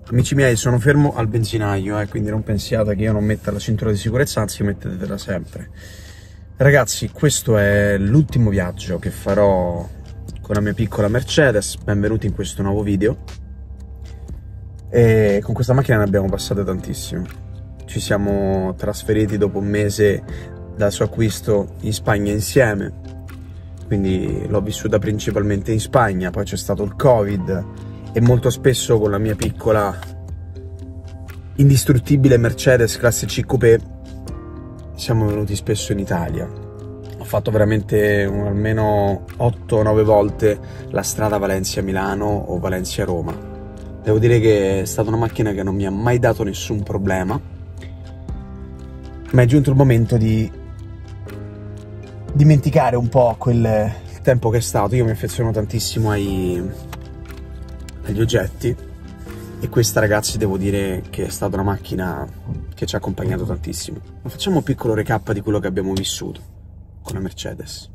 Amici miei, sono fermo al benzinaio, quindi non pensiate che io non metta la cintura di sicurezza, anzi mettetela sempre. Ragazzi, questo è l'ultimo viaggio che farò con la mia piccola Mercedes. Benvenuti in questo nuovo video. E con questa macchina ne abbiamo passate tantissime. Ci siamo trasferiti dopo un mese dal suo acquisto in Spagna insieme, quindi l'ho vissuta principalmente in Spagna, poi c'è stato il Covid e molto spesso con la mia piccola indistruttibile Mercedes classe C Coupé siamo venuti spesso in Italia. Ho fatto veramente almeno 8-9 volte la strada Valencia-Milano o Valencia-Roma. Devo dire che è stata una macchina che non mi ha mai dato nessun problema, ma è giunto il momento di dimenticare un po' quel tempo che è stato. Io mi affeziono tantissimo agli oggetti e questa, ragazzi, devo dire che è stata una macchina che ci ha accompagnato tantissimo. Ma facciamo un piccolo recap di quello che abbiamo vissuto con la Mercedes.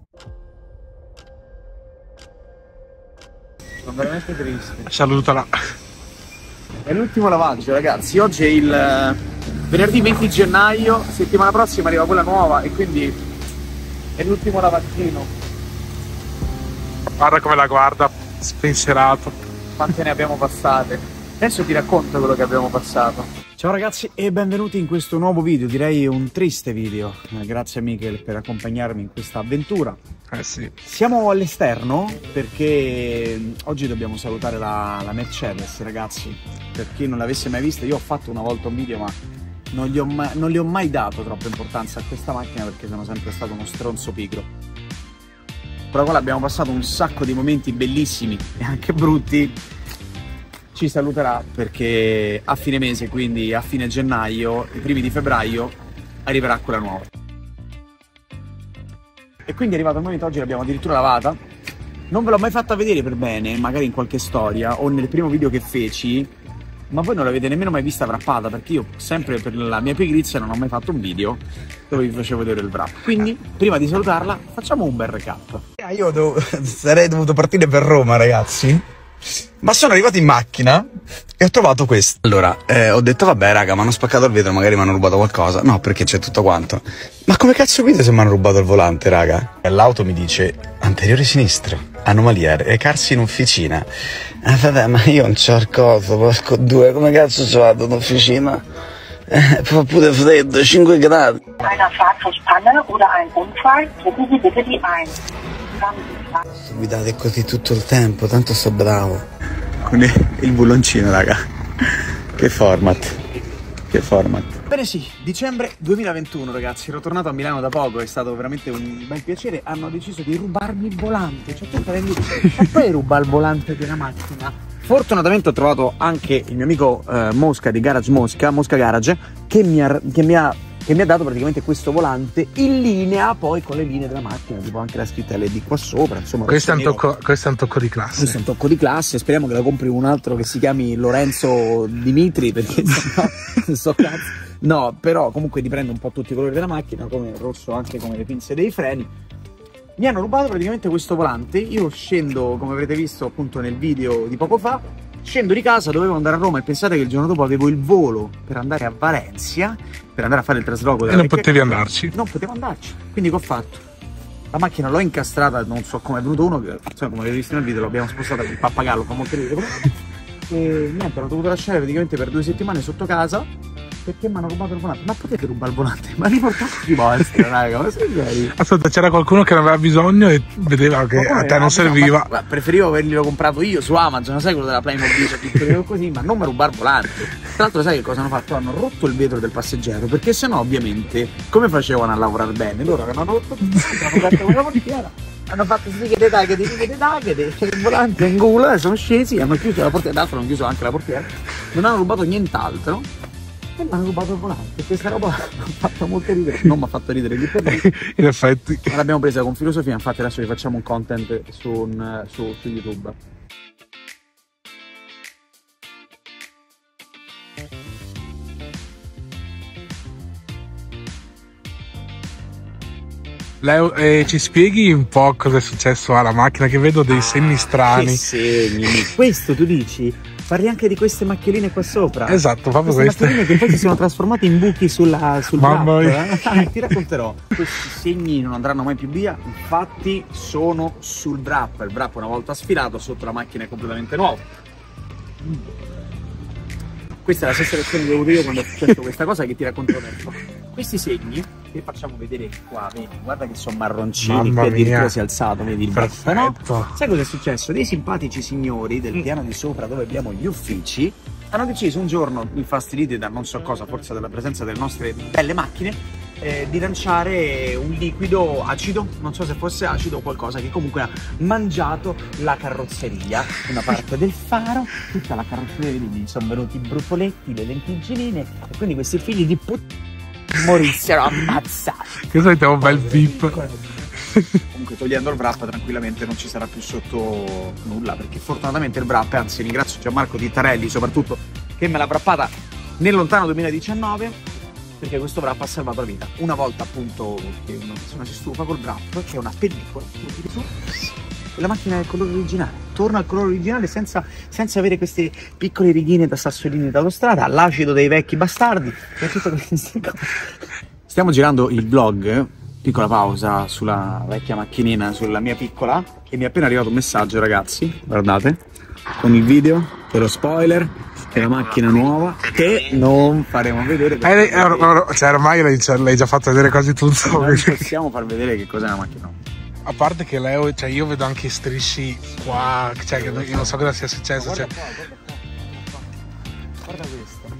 Sono veramente triste. Salutala. È l'ultimo lavaggio, ragazzi. Oggi è il venerdì 20 gennaio, settimana prossima arriva quella nuova e quindi è l'ultimo lavaggino. Guarda come la guarda, spensierato. Quante ne abbiamo passate? Adesso ti racconto quello che abbiamo passato. Ciao ragazzi e benvenuti in questo nuovo video, direi un triste video. Grazie a Michele per accompagnarmi in questa avventura. Sì. Siamo all'esterno perché oggi dobbiamo salutare la Mercedes, ragazzi. Per chi non l'avesse mai vista, io ho fatto una volta un video ma non gli ho mai dato troppa importanza a questa macchina perché sono sempre stato uno stronzo pigro. Con la quale abbiamo passato un sacco di momenti bellissimi e anche brutti. Ci saluterà perché a fine mese, quindi a fine gennaio, i primi di febbraio, arriverà quella nuova. E quindi è arrivato il momento, oggi l'abbiamo addirittura lavata. Non ve l'ho mai fatta vedere per bene, magari in qualche storia o nel primo video che feci, ma voi non l'avete nemmeno mai vista wrappata, perché io sempre per la mia pigrizia non ho mai fatto un video dove vi facevo vedere il wrap. Quindi prima di salutarla facciamo un bel recap. Io sarei dovuto partire per Roma, ragazzi, ma sono arrivato in macchina e ho trovato questo. Allora, ho detto vabbè raga, mi hanno spaccato il vetro, magari mi hanno rubato qualcosa. No, perché c'è tutto quanto. Ma come cazzo guido se mi hanno rubato il volante, raga? E l'auto mi dice anteriore sinistro, anomalia, recarsi in officina. Ah vabbè, ma io non c'ho il coso, porco due, come cazzo ci vado in officina? Fa pure freddo, 5 gradi. Einer Fahrzeugpanne oder ein Unfall, drücken Sie bitte die 1. Guidate così tutto il tempo, tanto sto bravo. Con il bulloncino, raga. Che format. Che format. Bene sì, dicembre 2021, ragazzi. Ero tornato a Milano da poco, è stato veramente un bel piacere. Hanno deciso di rubarmi il volante. Cioè tu prendi, ma poi ruba il volante della macchina. Fortunatamente ho trovato anche il mio amico Mosca di Garage Mosca Garage, che mi ha dato praticamente questo volante in linea poi con le linee della macchina, tipo anche la scritta LED qua sopra, insomma. Questo è un tocco di classe. Questo è un tocco di classe, speriamo che la compri un altro che si chiami Lorenzo Dimitri, perché sennò non so cazzo. No, però comunque riprende un po' tutti i colori della macchina, come il rosso anche come le pinze dei freni. Mi hanno rubato praticamente questo volante, io scendo, come avrete visto appunto nel video di poco fa, scendo di casa, dovevo andare a Roma e pensate che il giorno dopo avevo il volo per andare a Valencia, per andare a fare il trasloco della e non potevi andarci. Non potevo andarci, quindi che ho fatto? La macchina l'ho incastrata, non so come è venuto uno, che insomma, come avete visto nel video l'abbiamo spostata con il pappagallo, fa molto ridere. E niente, l'ho dovuto lasciare praticamente per 2 settimane sotto casa perché mi hanno rubato il volante. Ma potete rubare il volante? Ma riportate di vostra, raga, ma sei. Ascolta, c'era qualcuno che ne aveva bisogno e vedeva che a te non serviva. Ma preferivo averglielo comprato io su Amazon, sai quello della Playmobil, tutto così, ma non mi rubare il volante. Tra l'altro sai che cosa hanno fatto? Hanno rotto il vetro del passeggero, perché sennò ovviamente come facevano a lavorare bene? Loro avevano rotto hanno aperto quella portiera, hanno fatto tagliate, il volante in culo, sono scesi, hanno chiuso la portiera, d'altro hanno chiuso anche la portiera, non hanno rubato nient'altro. E mi hanno rubato il volante. Questa roba mi ha fatto molto ridere. Non mi ha fatto ridere di per in effetti. Ma l'abbiamo presa con filosofia. Infatti adesso vi facciamo un content su YouTube. Leo, ci spieghi un po' cosa è successo alla macchina, che vedo dei segni strani. Che segni? Questo tu dici? Parli anche di queste macchioline qua sopra. Esatto, proprio queste queste. macchioline che poi si sono trasformate in buchi sul Mamma wrap, mia. Ti racconterò. Questi segni non andranno mai più via, infatti sono sul wrap. Il wrap una volta sfilato sotto la macchina è completamente nuovo. Questa è la stessa reazione che ho avuto io quando ho successo questa cosa che ti racconterò adesso. Questi segni che facciamo vedere qua, vedi, guarda che sono marroncini, Mamma qui addirittura mia. si è alzato, vedi il basso, no? Perfetto. Sai cosa è successo? Dei simpatici signori del piano di sopra dove abbiamo gli uffici hanno deciso un giorno, infastiditi da non so cosa, forse dalla presenza delle nostre belle macchine, di lanciare un liquido acido, non so se fosse acido o qualcosa, che comunque ha mangiato la carrozzeria, una parte del faro, tutta la carrozzeria, vedi, sono venuti i brufoletti, le lentiggioline, e quindi questi figli di morissero ammazzati. Che sentiamo un bel beep. Comunque togliendo il wrap tranquillamente non ci sarà più sotto nulla, perché fortunatamente il wrap, anzi ringrazio Gianmarco Tittarelli soprattutto che me l'ha wrappata nel lontano 2019, perché questo wrap ha salvato la vita. Una volta appunto che una persona si stufa col wrap, che è una pellicola, la macchina è il colore originale, torna al colore originale senza avere queste piccole righine da sassolini d'autostrada, l'acido dei vecchi bastardi e tutte queste cose. Stiamo girando il vlog, piccola pausa sulla vecchia macchinina, sulla mia piccola, e mi è appena arrivato un messaggio, ragazzi, guardate, con il video, per lo spoiler, che è la macchina nuova, che non faremo vedere. Cioè ormai l'hai già fatto vedere quasi tutto. Non possiamo far vedere che cos'è la macchina nuova. A parte che Leo, cioè io vedo anche i strisci qua, cioè che io non so cosa sia successo. Guarda Cioè. Guarda questa.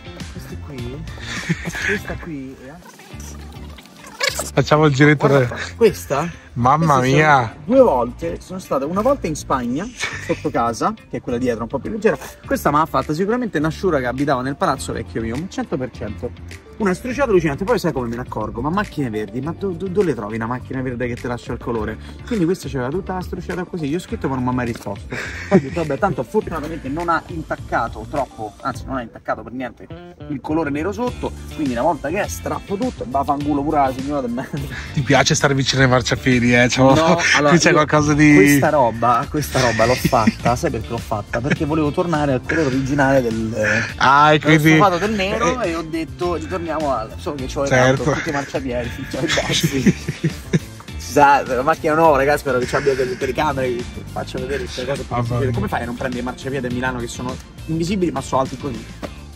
Questa qui Facciamo il giretto. questa? Mamma Queste mia. sono 2 volte, sono state una volta in Spagna, sotto casa, che è quella dietro un po' più leggera. Questa me l'ha fatta sicuramente Nasciura che abitava nel palazzo vecchio mio, 100%. Una strisciata allucinante, poi sai come me ne accorgo? Ma macchine verdi, ma dove le trovi una macchina verde che ti lascia il colore? Quindi questa c'era tutta la strisciata così, io ho scritto ma non mi ha mai risposto. Poi ho detto, vabbè, tanto fortunatamente non ha intaccato troppo, anzi non ha intaccato per niente il colore nero sotto, quindi una volta che è strappo tutto e vaffanculo pure la signora del me. Ti piace stare vicino ai marciapiedi, Cioè, No, allora, qui c'è qualcosa di... Questa roba l'ho fatta, sai perché l'ho fatta? Perché volevo tornare al colore originale del e quindi... sfumato del nero e ho detto ritorniamo al... Solo che c'ho Certo. tutti i marciapiedi, c'ho i bassi. Scusate, la macchina nuova, ragazzi, spero che ci abbia delle telecamere che faccia vedere queste cose. Come fai a non prendere i marciapiedi a Milano che sono invisibili ma sono alti così?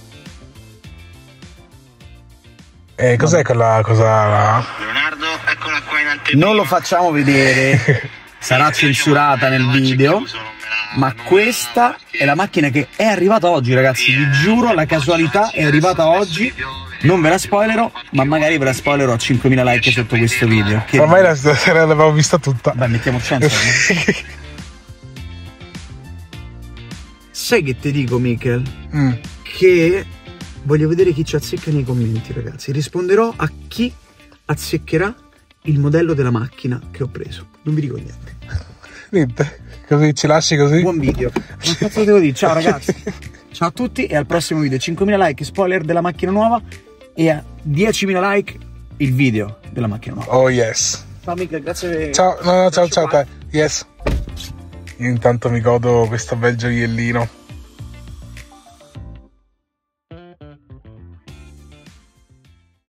cos'è quella cosa? Leonardo, eccola qua in anteprima. Non lo facciamo vedere, sarà censurata nel video, ma questa è la macchina che è arrivata oggi, ragazzi, vi giuro, la casualità è arrivata oggi. Non ve la spoilerò, ma magari ve la spoilerò a 5.000 like sotto questo video. Che... Ormai l'abbiamo vista tutta. Beh, mettiamo 100. Sai che ti dico, Michael? Che voglio vedere chi ci azzecca nei commenti, ragazzi. Risponderò a chi azzeccherà il modello della macchina che ho preso. Non vi dico niente. Niente, così ci lasci così? Buon video. Ma cazzo devo dire? Ciao ragazzi. Ciao a tutti e al prossimo video. 5.000 like, spoiler della macchina nuova, e a 10.000 like il video della macchina nuova. Oh yes. Ciao Michael, grazie. Ciao, ciao te. Yes. Io intanto mi godo questo bel gioiellino.